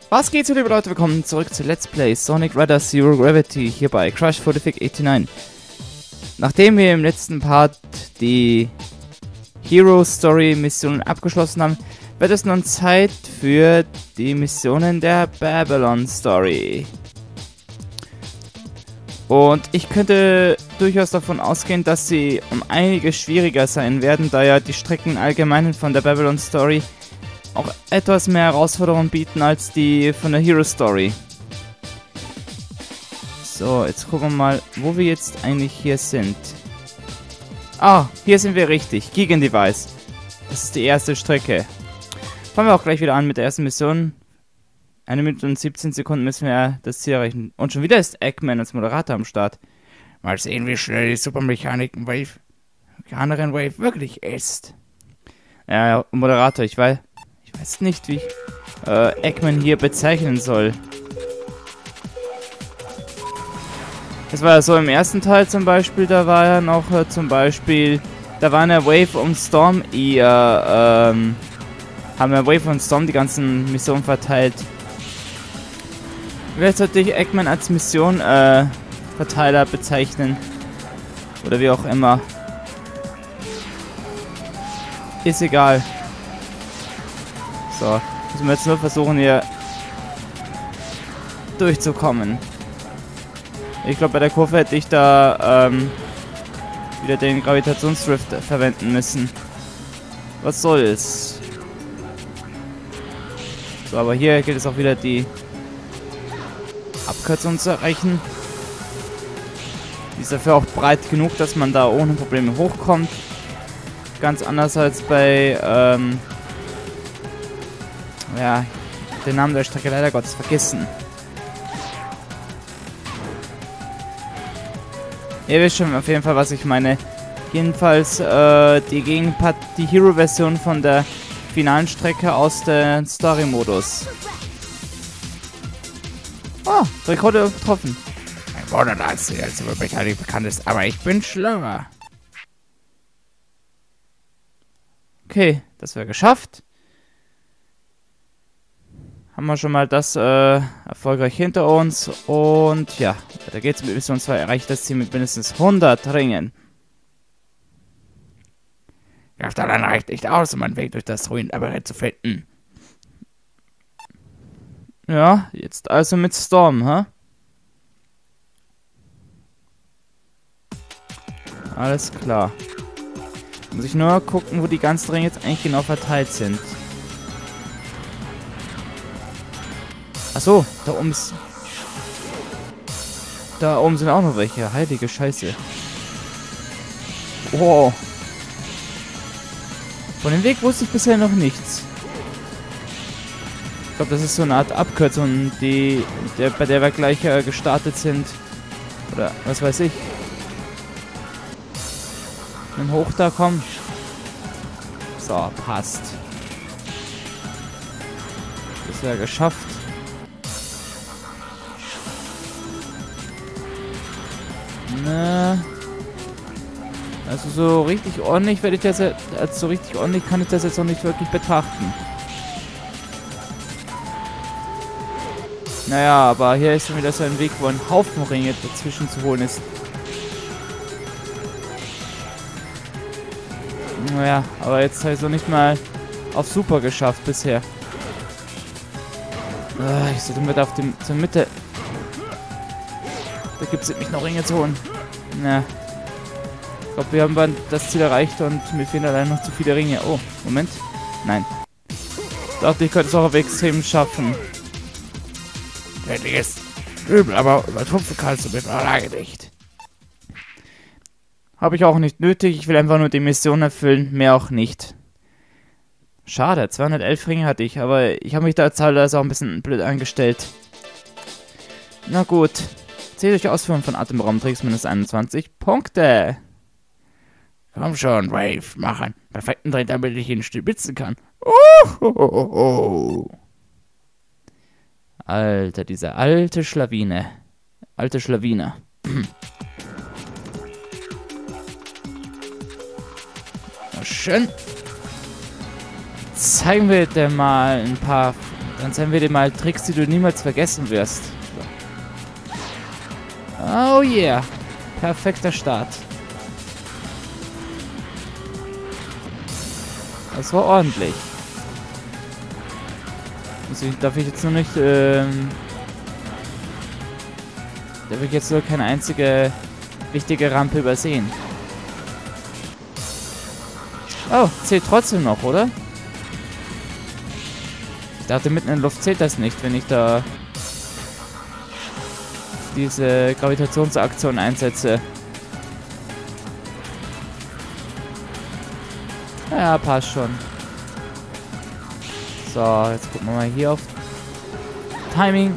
Was geht so, liebe Leute? Willkommen zurück zu Let's Play Sonic Riders Zero Gravity hier bei Crash 4589. Nachdem wir im letzten Part die Hero Story Missionen abgeschlossen haben, wird es nun Zeit für die Missionen der Babylon Story. Und ich könnte durchaus davon ausgehen, dass sie um einiges schwieriger sein werden, da ja die Strecken allgemein von der Babylon Story auch etwas mehr Herausforderungen bieten als die von der Hero Story. So, jetzt gucken wir mal, wo wir jetzt eigentlich hier sind. Ah, hier sind wir richtig. Gegen Device. Das ist die erste Strecke. Fangen wir auch gleich wieder an mit der ersten Mission. 1 Minute und 17 Sekunden müssen wir das Ziel erreichen. Und schon wieder ist Eggman als Moderator am Start. Mal sehen, wie schnell die Supermechanikerin Wave wirklich ist. Ja, Moderator, ich weiß nicht, wie ich Eggman hier bezeichnen soll. Es war ja so im ersten Teil zum Beispiel, da war ja noch da war eine Wave und Storm haben wir Wave und Storm die ganzen Missionen verteilt. Ich werde natürlich Eggman als Mission Verteiler bezeichnen. Oder wie auch immer. Ist egal. So, müssen wir jetzt nur versuchen, hier durchzukommen. Ich glaube, bei der Kurve hätte ich da wieder den Gravitationsrift verwenden müssen. Was soll's? So, aber hier gilt es auch wieder, die Abkürzung zu erreichen. Die ist dafür auch breit genug, dass man da ohne Probleme hochkommt. Ganz anders als bei, ja, den Namen der Strecke leider Gottes vergessen. Ihr wisst schon auf jeden Fall, was ich meine. Jedenfalls die Hero-Version von der finalen Strecke aus dem Story-Modus. Oh, Rekorde getroffen. Ein Borderlands, der als Supermechanik bekannt ist, aber ich bin schlauer. Okay, das wäre geschafft. Haben wir schon mal das erfolgreich hinter uns. Und ja, weiter geht's mit Mission 2. Erreicht das Ziel mit mindestens 100 Ringen. Kraft allein reicht nicht aus, um einen Weg durch das Ruinenlabyrinth zu finden. Ja, jetzt also mit Storm, hä? Alles klar. Muss ich nur gucken, wo die ganzen Ringe jetzt eigentlich genau verteilt sind. Achso, da oben sind auch noch welche. Heilige Scheiße. Wow. Von dem Weg wusste ich bisher noch nichts. Ich glaube, das ist so eine Art Abkürzung, bei der wir gleich gestartet sind. Oder was weiß ich. Nimm hoch da, komm. So, passt. Das wäre geschafft. Also so richtig ordentlich werde ich das jetzt, als so richtig ordentlich kann ich das jetzt noch nicht wirklich betrachten. Naja, aber hier ist schon wieder so ein Weg, wo ein Haufen Ringe dazwischen zu holen ist. Naja, aber jetzt habe ich es noch nicht mal auf Super geschafft bisher. Ich sollte mit zur Mitte. Da gibt es nämlich noch Ringe zu holen. Na. Ich glaube, wir haben das Ziel erreicht und mir fehlen allein noch zu viele Ringe. Oh, Moment. Nein. Ich dachte, ich könnte es auch auf extrem schaffen. Ist übel, aber übertrumpfen kannst du mit einer Lage nicht. Habe ich auch nicht nötig. Ich will einfach nur die Mission erfüllen. Mehr auch nicht. Schade, 211 Ringe hatte ich, aber ich habe mich da teilweise auch ein bisschen blöd angestellt. Na gut. Zählt euch Ausführung von Atemraumtricks minus 21 Punkte. Komm schon, Wave, mach einen perfekten Dreh, damit ich ihn stibitzen kann. Alter, diese alte Schlawine. Alte Schlawine. Na schön. Zeigen wir dir mal ein paar Dann zeigen wir dir mal Tricks, die du niemals vergessen wirst. Oh yeah. Perfekter Start. Das war ordentlich. Also darf ich jetzt nur nicht, darf ich jetzt nur keine einzige wichtige Rampe übersehen. Oh, zählt trotzdem noch, oder? Ich dachte, mitten in der Luft zählt das nicht, wenn ich da diese Gravitationsaktion einsetze. Ja, passt schon. So, jetzt gucken wir mal hier auf Timing.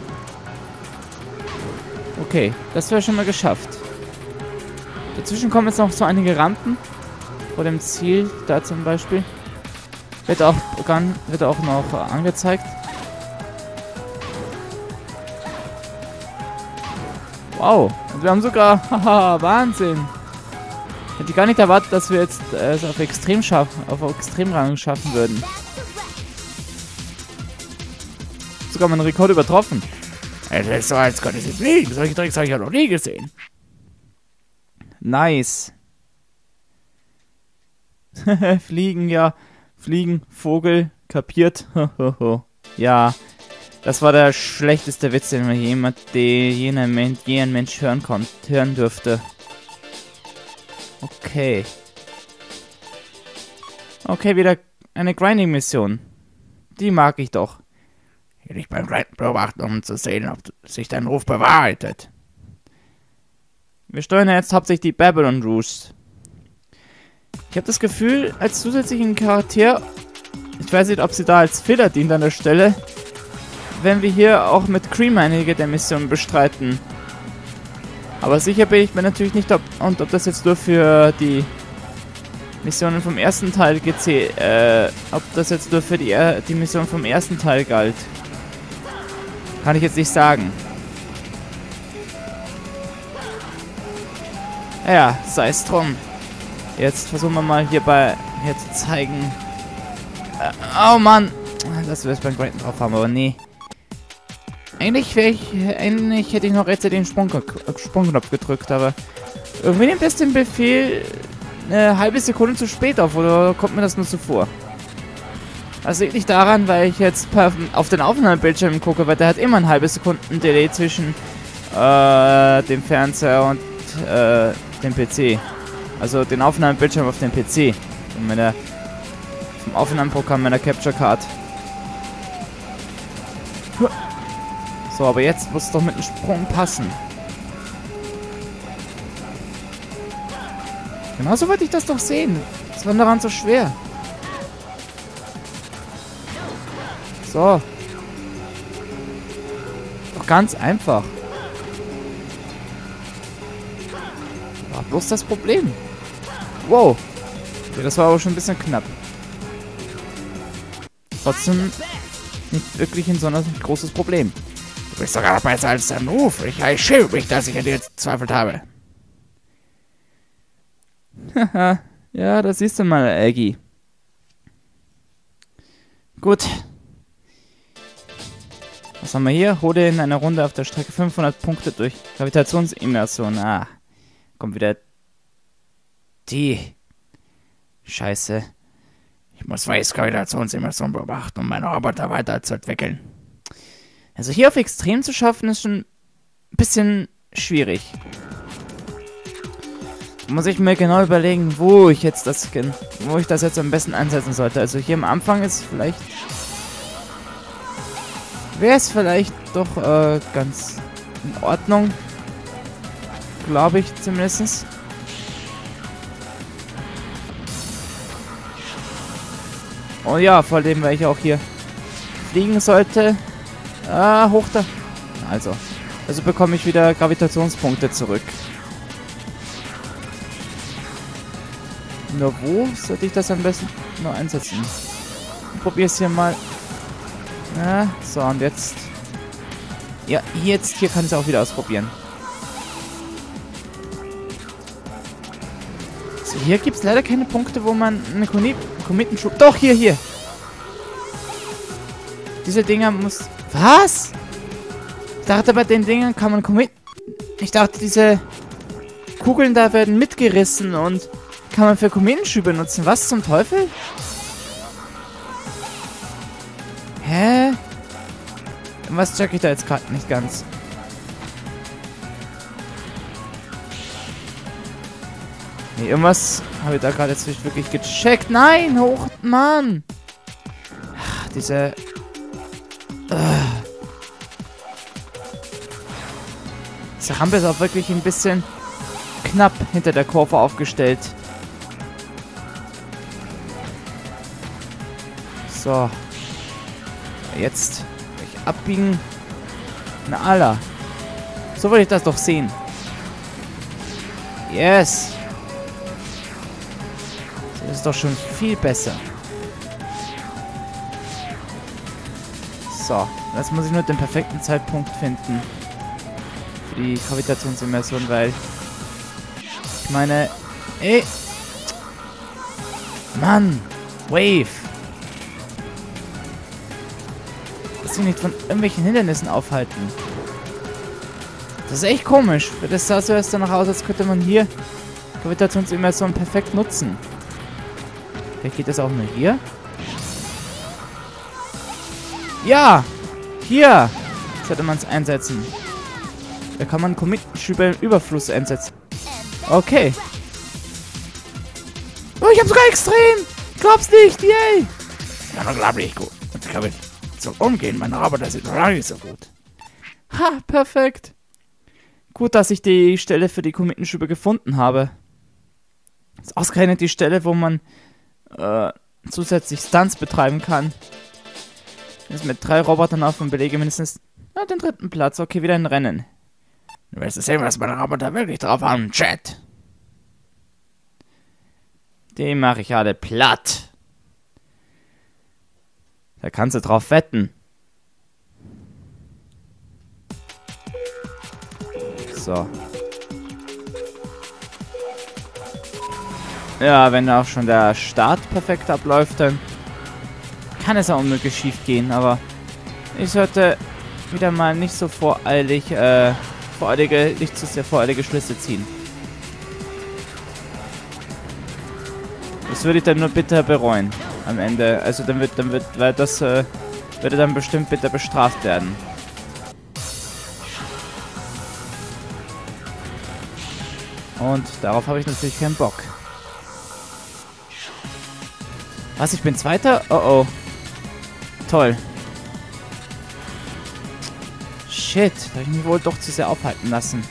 Okay, das wäre schon mal geschafft. Dazwischen kommen jetzt noch so einige Rampen. Vor dem Ziel, da zum Beispiel. Wird auch noch angezeigt. Wow, und wir haben sogar, haha, Wahnsinn. Hätte ich gar nicht erwartet, dass wir jetzt es auf Extremrang schaffen würden. Sogar meinen Rekord übertroffen. Es ist so, als könnte ich jetzt fliegen. Solche Tricks habe ich ja noch nie gesehen. Nice. Fliegen, ja. Fliegen, Vogel, kapiert. Ja, das war der schlechteste Witz, den jeder Mensch hören dürfte. Okay. Okay, wieder eine Grinding-Mission. Die mag ich doch. Hier dich beim Grinden beobachten, um zu sehen, ob sich dein Ruf bewahrheitet. Wir steuern jetzt hauptsächlich die Babylon Rouge. Ich habe das Gefühl, als zusätzlichen Charakter, ich weiß nicht, ob sie da als Filler dient an der Stelle, wenn wir hier auch mit Cream einige der Missionen bestreiten. Aber sicher bin ich mir natürlich nicht, ob das jetzt nur für die Missionen vom ersten Teil ob das jetzt nur für die Mission vom ersten Teil galt. Kann ich jetzt nicht sagen. Ja, sei es drum. Jetzt versuchen wir mal hier zu zeigen. Oh Mann! Dass wir es beim Grinden drauf haben, aber nee. Eigentlich hätte ich noch jetzt den Sprungknopf gedrückt, aber irgendwie nimmt es den Befehl eine halbe Sekunde zu spät auf, oder kommt mir das nur so vor? Das liegt nicht daran, weil ich jetzt auf den Aufnahmebildschirm gucke, weil der hat immer ein halbes Sekunden Delay zwischen dem Fernseher und dem PC. Also den Aufnahmebildschirm auf dem PC. Vom Aufnahmeprogramm meiner Capture Card. So, aber jetzt muss es doch mit dem Sprung passen. Genauso wollte ich das doch sehen. Was war daran so schwer? So. Doch ganz einfach. War bloß das Problem. Wow. Okay, das war aber schon ein bisschen knapp. Trotzdem nicht wirklich ein besonders großes Problem. Du bist sogar besser als dein Ruf. Ich schäme mich, dass ich an dir gezweifelt habe. Haha. Ja, das siehst du mal, Aggie. Gut. Was haben wir hier? Hole in einer Runde auf der Strecke 500 Punkte durch Gravitationsimmersion. Ah. Kommt wieder die Scheiße. Ich muss Weiß Gravitationsimmersion beobachten, um meine Roboter weiterzuentwickeln. Also hier auf Extrem zu schaffen, ist schon ein bisschen schwierig. Da muss ich mir genau überlegen, wo ich das jetzt am besten einsetzen sollte. Also hier am Anfang ist vielleicht... wäre es vielleicht doch ganz in Ordnung. Glaube ich zumindest. Oh ja, vor allem, weil ich auch hier fliegen sollte. Hoch da. Also bekomme ich wieder Gravitationspunkte zurück. Nur wo sollte ich das am besten noch einsetzen? Ich probiere es hier mal. So, und jetzt... ja, hier kann ich es auch wieder ausprobieren. So, hier gibt es leider keine Punkte, wo man eine Kometenschub... doch, hier! Diese Dinger muss... Was? Ich dachte, bei den Dingern kann man Kometen... Ich dachte, diese Kugeln da werden mitgerissen und kann man für Kometenschübe nutzen. Was zum Teufel? Hä? Was check ich da jetzt gerade nicht ganz? Nee, irgendwas habe ich da gerade jetzt nicht wirklich gecheckt. Nein, hoch, Mann! Ach, diese... Diese Rampe ist auch wirklich ein bisschen knapp hinter der Kurve aufgestellt. So. Jetzt gleich abbiegen. Na Allah. So will ich das doch sehen. Yes. Das ist doch schon viel besser. So. Jetzt muss ich nur den perfekten Zeitpunkt finden. Für die Gravitationsimmersion, weil... Ich meine... Ey! Mann! Wave! Lass mich nicht von irgendwelchen Hindernissen aufhalten. Das ist echt komisch. Das sah so erst danach aus, als könnte man hier Gravitationsimmersion perfekt nutzen. Vielleicht geht das auch nur hier? Ja! Hier! Sollte man es einsetzen. Da kann man Kometenschübe im Überfluss einsetzen. Okay. Oh, ich hab sogar extrem! Glaub's nicht, yay! Ja, unglaublich gut. Und ich glaube, zum Umgehen meiner Roboter sind noch nicht so gut. Ha, perfekt. Gut, dass ich die Stelle für die Kometenschübe gefunden habe. Das ist ausgerechnet die Stelle, wo man zusätzlich Stunts betreiben kann. Jetzt mit 3 Robotern auf und belege mindestens den 3. Platz. Okay, wieder ein Rennen. Du willst sehen, was meine Roboter wirklich drauf haben, Chat. Die mache ich alle platt. Da kannst du drauf wetten. So. Ja, wenn auch schon der Start perfekt abläuft, dann kann es auch unmöglich schief gehen, aber ich sollte wieder mal nicht so nicht zu sehr voreilige Schlüsse ziehen. Das würde ich dann nur bitter bereuen am Ende. Also weil das würde dann bestimmt bitter bestraft werden. Und darauf habe ich natürlich keinen Bock. Was, ich bin Zweiter? Oh oh. Toll. Shit, da habe ich mich wohl doch zu sehr aufhalten lassen.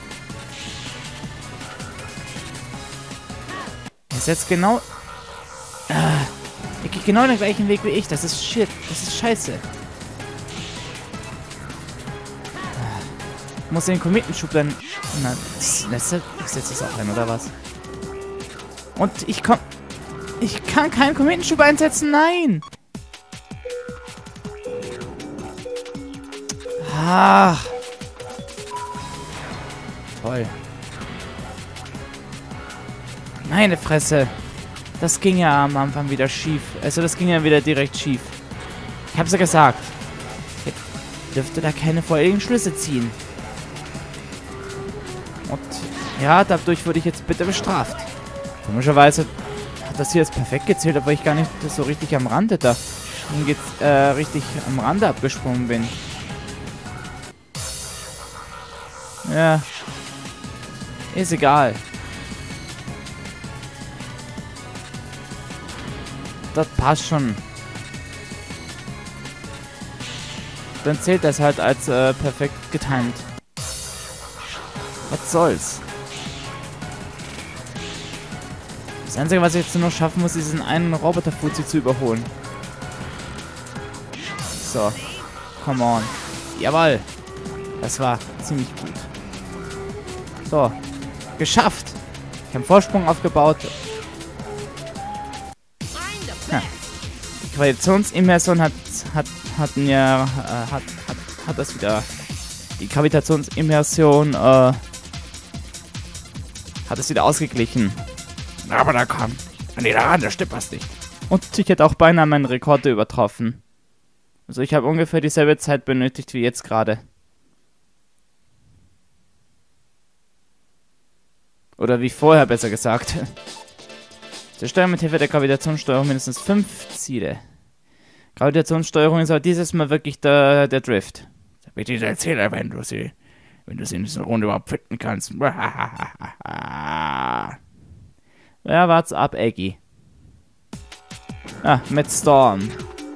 Er ist jetzt genau... er geht genau den gleichen Weg wie ich. Das ist shit. Das ist scheiße. Ich muss den Kometenschub dann... Na, ich setze es auch ein, oder was? Und ich kann keinen Kometenschub einsetzen, nein! Ach. Toll. Meine Fresse. Das ging ja am Anfang wieder schief. Also das ging ja wieder direkt schief. Ich hab's ja gesagt. Ich dürfte da keine vorherigen Schlüsse ziehen. Und ja, dadurch wurde ich jetzt bitter bestraft. Komischerweise hat das hier jetzt perfekt gezählt, aber ich gar nicht so richtig am Rande da richtig am Rande abgesprungen bin. Ja. Ist egal. Das passt schon. Dann zählt das halt als perfekt getimed. Was soll's? Das Einzige, was ich jetzt nur noch schaffen muss, ist diesen einen Roboter-Fuzzi zu überholen. So. Come on. Jawohl. Das war ziemlich gut. So. Geschafft. Ich habe einen Vorsprung aufgebaut. Ja. Die Gravitationsimmersion hat das wieder... Die Gravitationsimmersion, hat es wieder ausgeglichen. Aber da kam. Nee, daran, das stimmt was nicht. Und ich hätte auch beinahe meinen Rekord übertroffen. Also ich habe ungefähr dieselbe Zeit benötigt wie jetzt gerade. Oder wie vorher, besser gesagt. Zerstöre mit Hilfe der Gravitationssteuerung mindestens 5 Ziele. Gravitationssteuerung ist aber dieses Mal wirklich der Drift. Bitte erzähle, wenn du sie in dieser Runde überhaupt finden kannst. Ja, wart's ab, Eggy. Ah, mit Storm.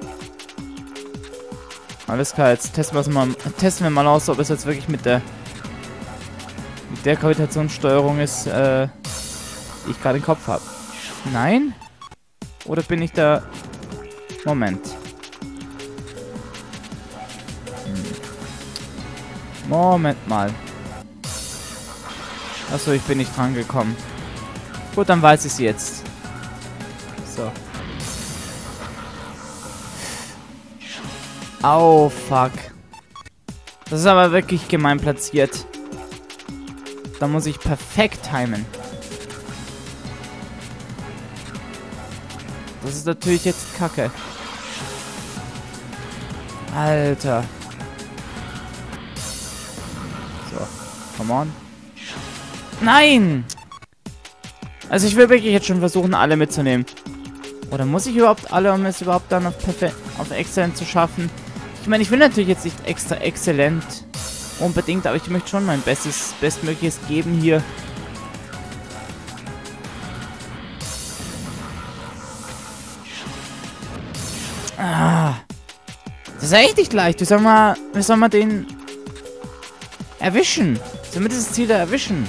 Alles klar, jetzt testen wir mal aus, ob es jetzt wirklich mit der Gravitationssteuerung ist, die ich gerade im Kopf habe. Nein? Oder bin ich da... Moment. Moment mal. Achso, ich bin nicht dran gekommen. Gut, dann weiß ich es jetzt. So. Oh, fuck. Das ist aber wirklich gemein platziert. Da muss ich perfekt timen. Das ist natürlich jetzt Kacke. Alter. So, come on. Nein! Also ich will wirklich jetzt schon versuchen, alle mitzunehmen. Oder muss ich überhaupt alle, um es überhaupt dann auf Exzellent zu schaffen? Ich meine, ich will natürlich jetzt nicht extra exzellent unbedingt, aber ich möchte schon mein Bestmögliches geben hier. Ah. Das ist echt nicht leicht. Wie soll man den erwischen? Wie soll man dieses Ziel da erwischen?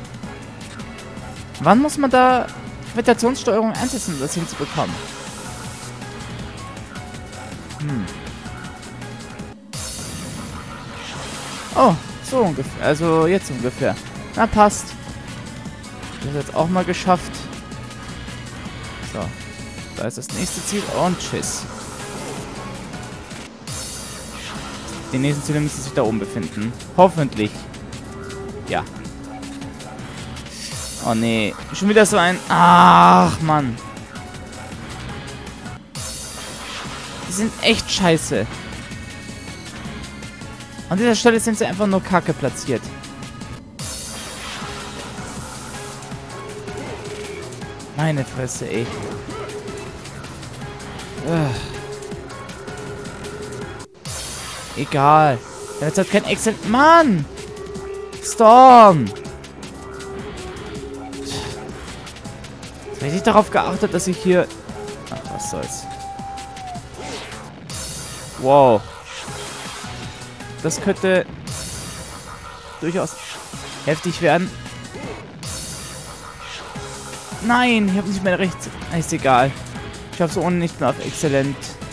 Wann muss man da Gravitationssteuerung einsetzen, um das hinzubekommen? Oh, so ungefähr. Also jetzt ungefähr. Na, passt. Das ist jetzt auch mal geschafft. So. Da ist das nächste Ziel. Und tschüss. Die nächsten Ziele müssen sich da oben befinden. Hoffentlich. Ja. Oh nee. Schon wieder so ein... Ach, Mann. Die sind echt scheiße. An dieser Stelle sind sie einfach nur kacke platziert. Meine Fresse, ey. Egal. Jetzt hat kein Exzellent... Mann! Storm! Jetzt habe ich nicht darauf geachtet, dass ich hier... Ach, was soll's. Wow. Das könnte durchaus heftig werden. Nein, ich habe nicht mehr recht. Ist egal. Ich habe so ohne nicht mehr auf Exzellent.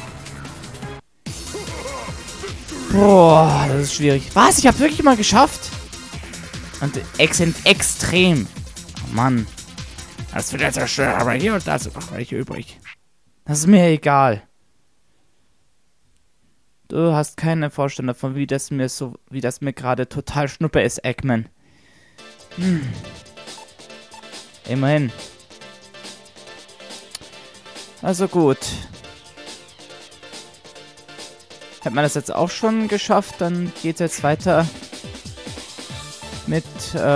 Boah, das ist schwierig. Was? Ich habe wirklich mal geschafft? Und Exzellent extrem. Oh Mann. Das wird ja zerstört, aber hier und da sind noch welche übrig. Das ist mir egal. Du hast keine Vorstellung davon, wie das mir gerade total schnuppe ist, Eggman. Immerhin. Also gut. Hat man das jetzt auch schon geschafft, dann geht es jetzt weiter mit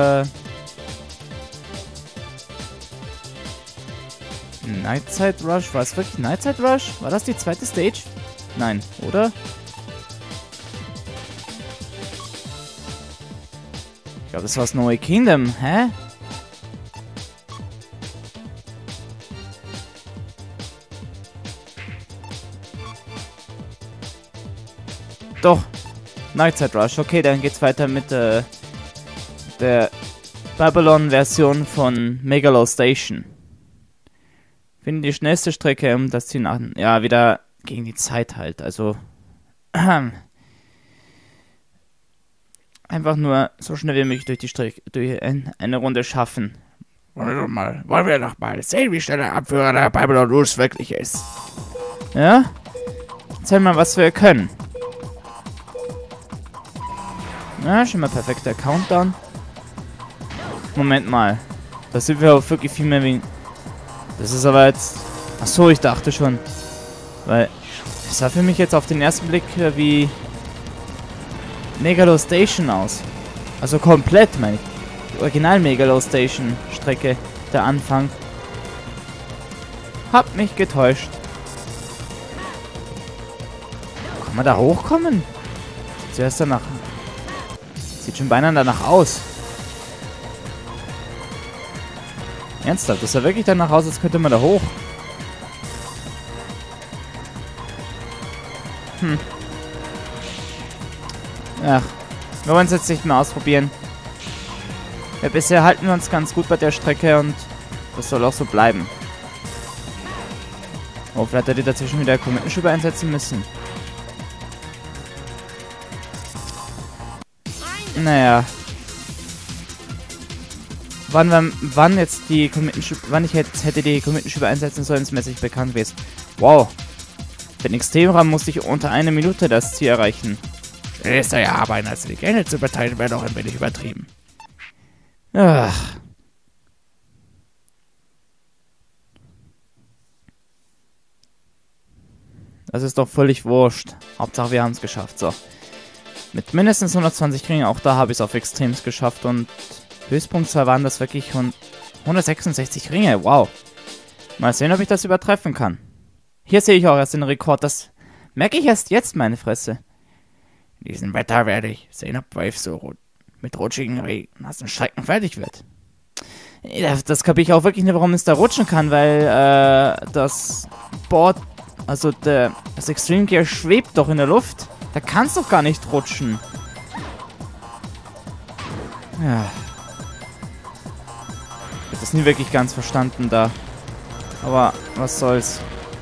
Nightside Rush. War es wirklich Nightside Rush? War das die zweite Stage? Nein, oder? Ich glaube, das war Snowy Kingdom. Hä? Doch. Nightside Rush. Okay, dann geht's weiter mit der Babylon-Version von Megalo Station. Finde die schnellste Strecke, um das Ziel nach... Ja, wieder gegen die Zeit halt. Also... Einfach nur so schnell wie möglich durch die Strecke, durch eine Runde schaffen. Wollen wir doch mal sehen, wie schnell der Abführer der Babylon Rules wirklich ist. Ja? Erzähl mal, was wir können. Ja, schon mal perfekter Countdown. Moment mal. Da sind wir auch wirklich viel mehr wie... Das ist aber jetzt... Achso, ich dachte schon. Weil... Das sah für mich jetzt auf den ersten Blick wie Megalo Station aus. Also komplett, meine ich. Die Original Megalo Station Strecke, der Anfang. Hab mich getäuscht. Kann man da hochkommen? Zuerst danach. Sieht schon beinahe danach aus. Ernsthaft, das sah wirklich danach aus, als könnte man da hoch. Ach, wir wollen es jetzt nicht mehr ausprobieren. Ja, bisher halten wir uns ganz gut bei der Strecke und das soll auch so bleiben. Oh, vielleicht hätte ich dazwischen wieder Kometenschübe einsetzen müssen. Naja. Wann jetzt die Kometenschübe, wann ich jetzt hätte die Kometenschübe einsetzen sollen, ist mir jetzt nicht bekannt gewesen. Wow. Für den Extremraum musste ich unter 1 Minute das Ziel erreichen. Ist ja, aber eine als Legende zu beteilen, wäre doch ein wenig übertrieben. Ach. Das ist doch völlig wurscht. Hauptsache wir haben es geschafft. So. Mit mindestens 120 Ringen, auch da habe ich es auf Extrems geschafft. Und Höchstpunktzahl waren das wirklich 166 Ringe. Wow. Mal sehen, ob ich das übertreffen kann. Hier sehe ich auch erst den Rekord. Das merke ich erst jetzt, meine Fresse. In diesem Wetter werde ich sehen, ob Wave so mit rutschigen Regen aus den Strecken fertig wird. Das kapiere ich auch wirklich nicht, warum es da rutschen kann, weil das Board, also das Extreme Gear schwebt doch in der Luft. Da kann es doch gar nicht rutschen. Ja. Ich habe das nie wirklich ganz verstanden da. Aber was soll's.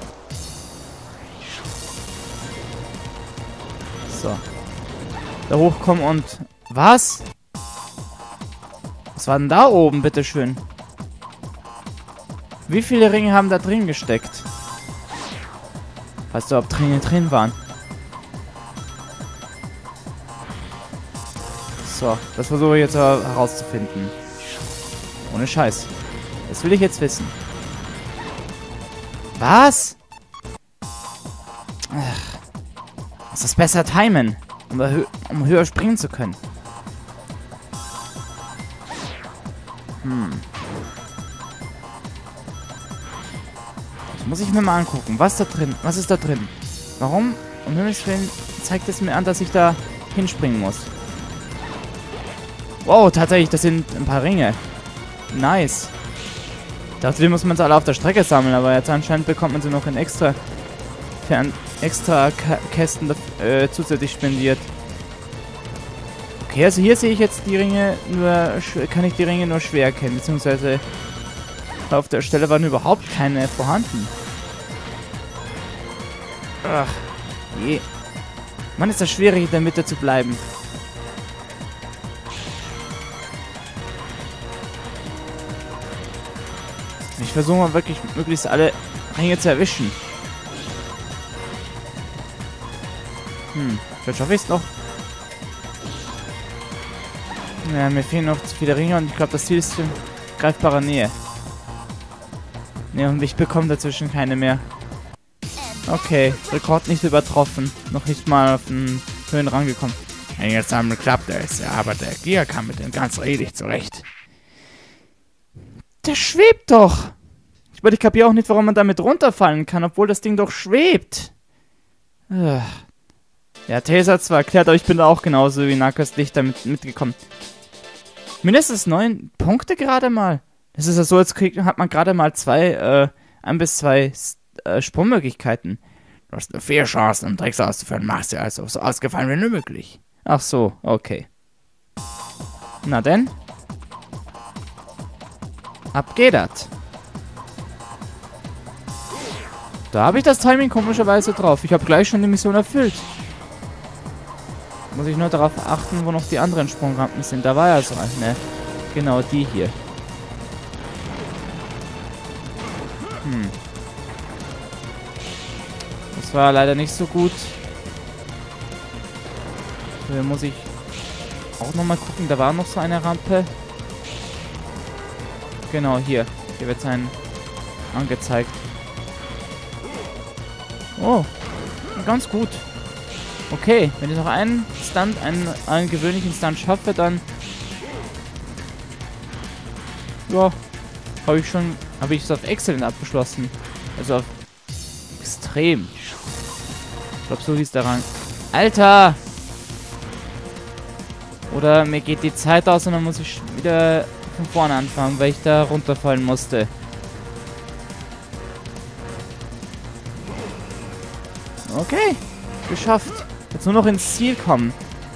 So. Da hochkommen und... Was? Was war denn da oben, bitteschön? Wie viele Ringe haben da drin gesteckt? Weißt du, ob Ringe drin waren? So, das versuche ich jetzt herauszufinden. Ohne Scheiß. Das will ich jetzt wissen. Was? Ach. Muss das besser timen, um höher springen zu können. Das muss ich mir mal angucken. Was da drin? Was ist da drin? Warum? Um Himmels Willen zeigt es mir an, dass ich da hinspringen muss. Wow, tatsächlich, das sind ein paar Ringe. Nice. Ich dachte, die muss man alle auf der Strecke sammeln, aber jetzt anscheinend bekommt man sie noch in extra Kästen zusätzlich spendiert. Okay, also hier sehe ich jetzt die Ringe kann ich die Ringe nur schwer erkennen, beziehungsweise auf der Stelle waren überhaupt keine vorhanden. Ach, je. Mann, ist das schwierig, in der Mitte zu bleiben. Ich versuche mal wirklich möglichst alle Ringe zu erwischen. Vielleicht schaffe ich es noch. Ja, mir fehlen noch zu viele Ringe und ich glaube, das Ziel ist in greifbarer Nähe. Ne, und ich bekomme dazwischen keine mehr. Okay, Rekord nicht übertroffen. Noch nicht mal auf den Höhen rangekommen. Wenn jetzt einmal klappt es, ja, aber der Gear kam mit dem ganz redlich zurecht. Der schwebt doch! Ich kapiere auch nicht, warum man damit runterfallen kann, obwohl das Ding doch schwebt. Ja, Taser hat zwar erklärt, aber ich bin da auch genauso wie Narcos Licht damit mitgekommen. Mindestens 9 Punkte gerade mal. Das ist ja so, als hat man gerade mal 1 bis 2 Sprungmöglichkeiten. Du hast nur 4 Chancen, um Tricks auszuführen. Machst ja also so ausgefallen wie nur möglich. Ach so, okay. Na denn? Ab geht das. Da habe ich das Timing komischerweise drauf. Ich habe gleich schon die Mission erfüllt. Muss ich nur darauf achten, wo noch die anderen Sprungrampen sind. Da war ja so eine. Genau, die hier. Das war leider nicht so gut. Hier muss ich auch nochmal gucken. Da war noch so eine Rampe. Genau, hier. Hier wird es einen angezeigt. Oh. ganz gut. Okay, wenn ich noch einen Stunt, einen gewöhnlichen Stunt schaffe, dann... Ja, habe ich es auf Excellent abgeschlossen. Also auf extrem. Ich glaube, so hieß der Rang. Alter! Oder mir geht die Zeit aus und dann muss ich wieder von vorne anfangen, weil ich da runterfallen musste. Okay, geschafft. Jetzt nur noch ins Ziel kommen.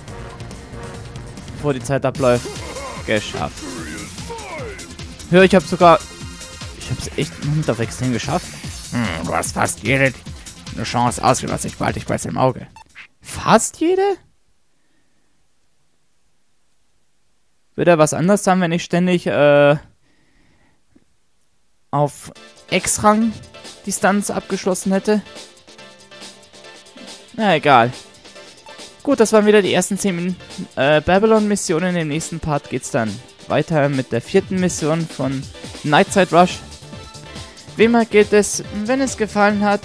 Bevor die Zeit abläuft. Geschafft. Ja, ich habe es echt noch nicht auf extrem geschafft. Du hast fast jede Chance ausgelassen. Ich behalte dich besser im Auge. Fast jede? Würde er was anderes haben, wenn ich ständig auf X-Rang die Stunts abgeschlossen hätte? Na, egal. Gut, das waren wieder die ersten 10 Babylon-Missionen. Im nächsten Part geht's dann weiter mit der 4. Mission von Nightside Rush. Wie immer gilt es, wenn es gefallen hat,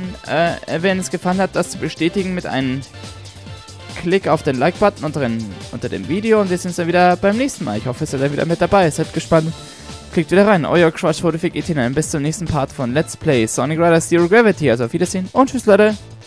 das zu bestätigen mit einem Klick auf den Like-Button unter dem Video. Und wir sehen uns dann wieder beim nächsten Mal. Ich hoffe, ihr seid dann wieder mit dabei. Seid gespannt. Klickt wieder rein. Euer Crush Horrific 89. Bis zum nächsten Part von Let's Play Sonic Riders Zero Gravity. Also auf Wiedersehen und tschüss, Leute.